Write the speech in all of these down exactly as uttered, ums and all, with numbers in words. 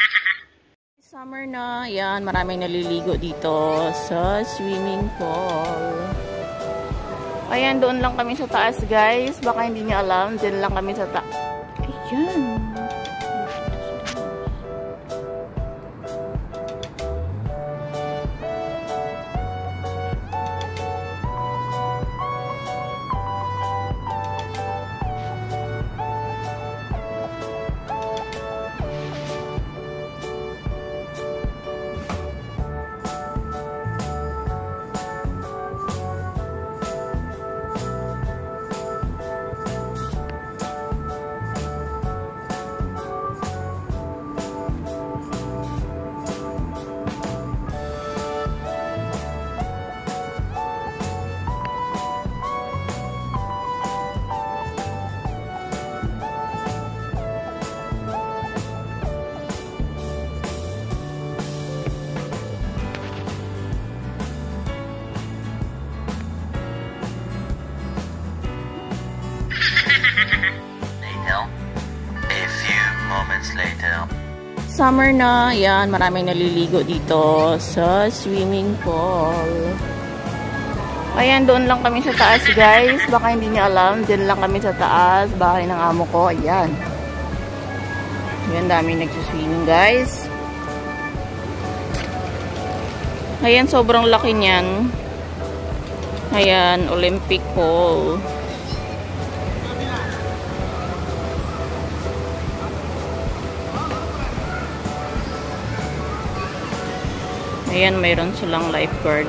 Summer na, yan, maraming naliligo dito sa swimming pool. Ayan, doon lang kami sa taas, guys. Baka hindi niyo alam, dyan lang kami sa taas. Ayan. Later. Summer na, yan, maraming naliligo dito sa swimming pool. Ayan, doon lang kami sa taas, guys. Baka hindi niyo alam, dyan lang kami sa taas, bahay ng amo ko. Ayan. Ayan, daming nagsiswimming, guys. Ayan, sobrang laki niyan. Ayan, Olympic pool. Ayan, mayroon silang lifeguard.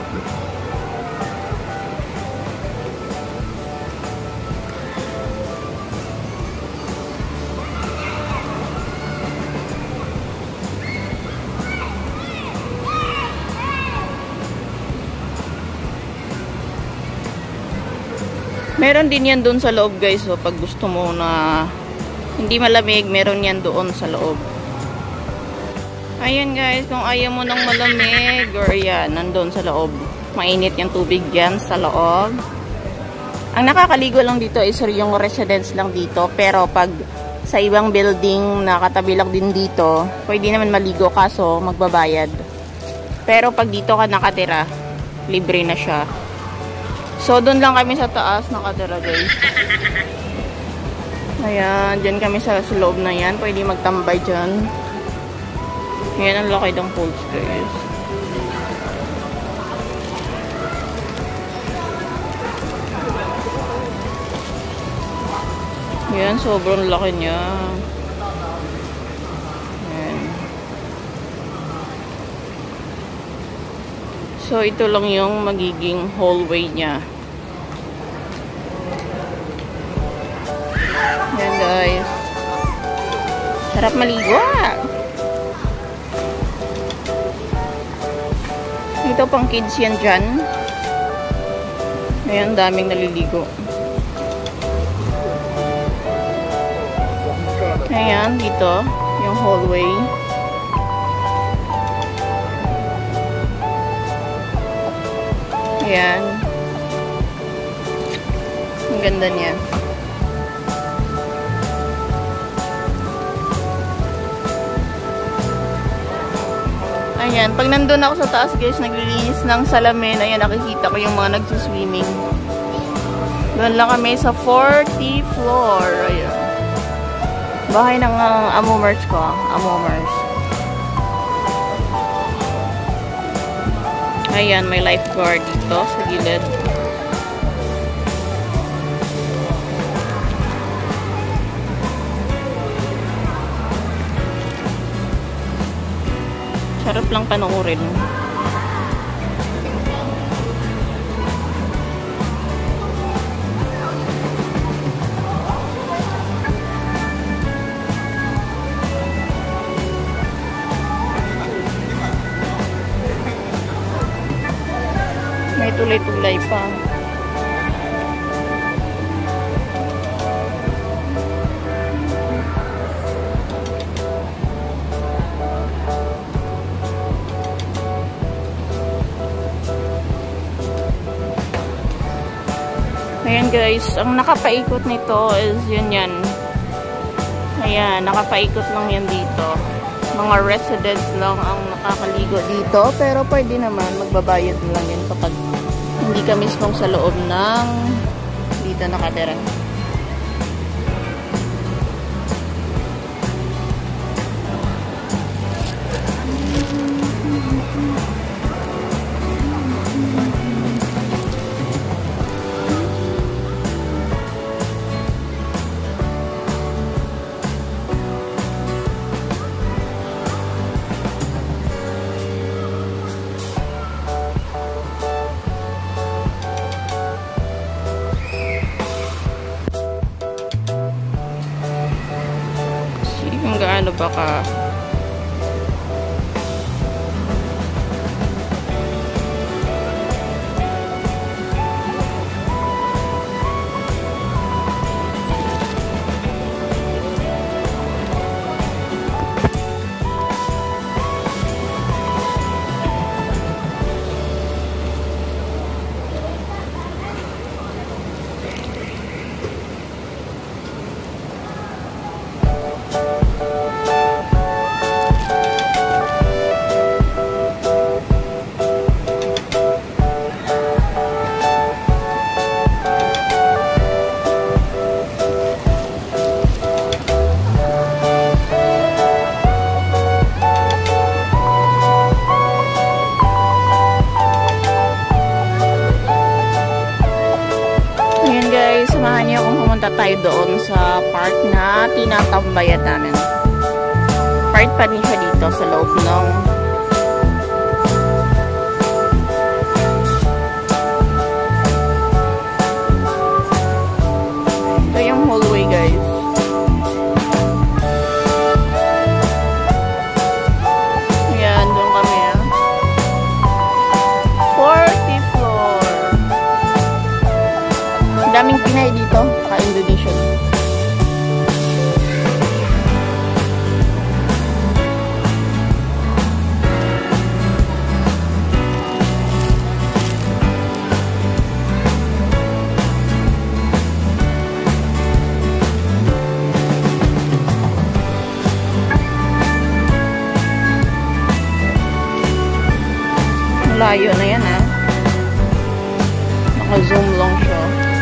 Meron din yan doon sa loob, guys. So, pag gusto mo na hindi malamig, meron yan doon sa loob. Ayan, guys, kung ayaw mo ng malamig or yan, nandun sa loob. Mainit yung tubig yan sa loob. Ang nakakaligo lang dito is yung residence lang dito. Pero pag sa ibang building na katabi lang din dito, pwede naman maligo kaso magbabayad. Pero pag dito ka nakatira, libre na siya. So, doon lang kami sa taas nakatira, guys. Ayan, dyan kami sa loob na yan. Pwede magtambay dyan. Ayan, ang laki ng pools, guys. Ayan, sobrang laki niya. Ayan. So, ito lang yung magiging hallway niya. Ayan, guys. Sarap maligo, ah! Ito pang kids yan dyan. Ayan, daming naliligo. Ayan, dito. Yung hallway. Ayan. Ang ganda niya. Ayan, pag nandun ako sa taas, guys, naglilinis ng salamin. Ayan, nakikita ko yung mga nagsiswimming. Doon lang kami sa fortieth floor. Ayan. Bahay ng uh, Amomers ko. Amomers. Ayan, may lifeguard dito sa gilid. Sarap lang panoorin. May tulay-tulay pa. Ayan, guys, ang nakapaikot nito is yun yan. Ayan, nakapaikot lang yan dito. Mga residents lang ang nakakaligo dito. Pero pwede naman, magbabayad lang yan kapag hindi ka mismong sa loob ng dito nakatira. Kung gaano ba ka samahan niyo kung pumunta tayo doon sa park na tinatambayan namin. Park pa rin siya dito sa loob ng ito yung hallway, guys. Ayan, doon kami ah. fortieth floor. Daming Pinay dito, ka-Indonesian. Layo na yan ah. Naka-zoom lang siya.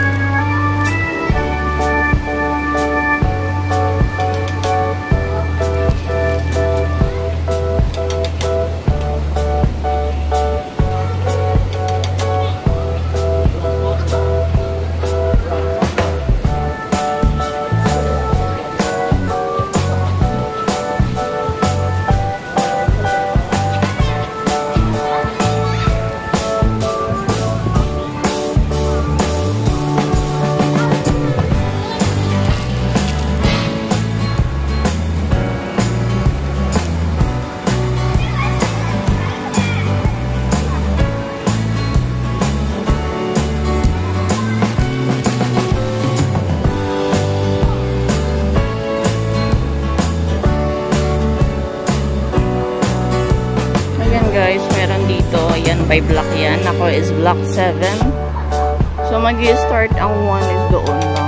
Guys, meron dito, yan by block yan. Ako is block seven. So mag-i-start ang one is doon lang.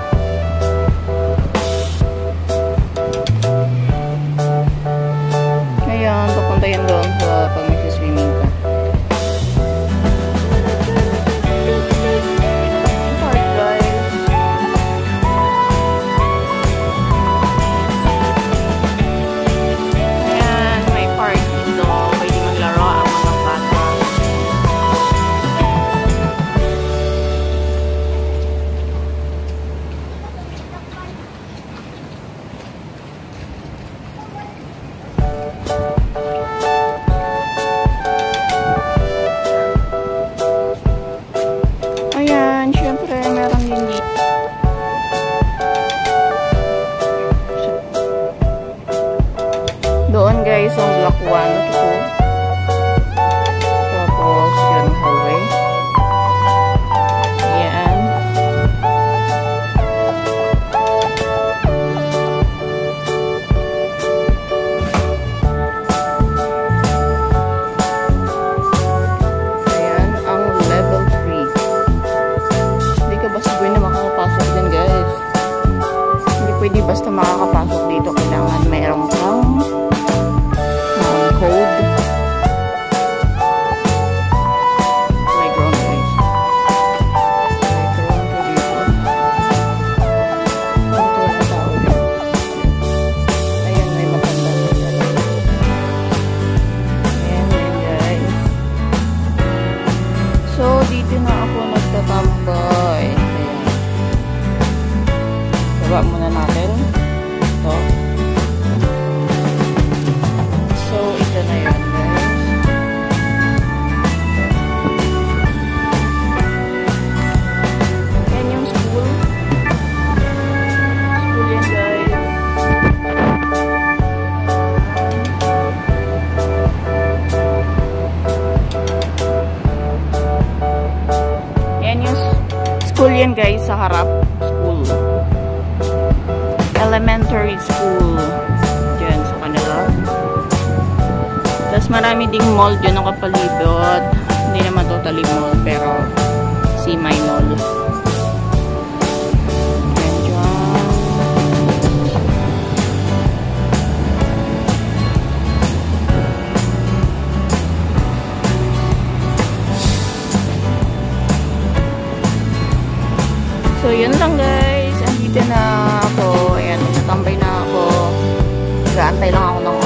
Ayan, papunta yan doon sa pag mag-swimming ka. Park, guys. Ayan, may park dito. Doon guys, ang block one to two. Tapos yun hallway. Ayan. Ayan, ang level three. Hindi ka basta pwede makakapasok din guys. Hindi pwede basta makakapasok din. yan guys, sa harap, school. Elementary school. Diyan sa kanila. Tapos marami ding mall dyan ang kapalibot. Hindi naman totally mall, pero semi-mall. So, yun lang guys. Andito na ako. Ayan, natambay na ako. Nag-aantay lang ako ng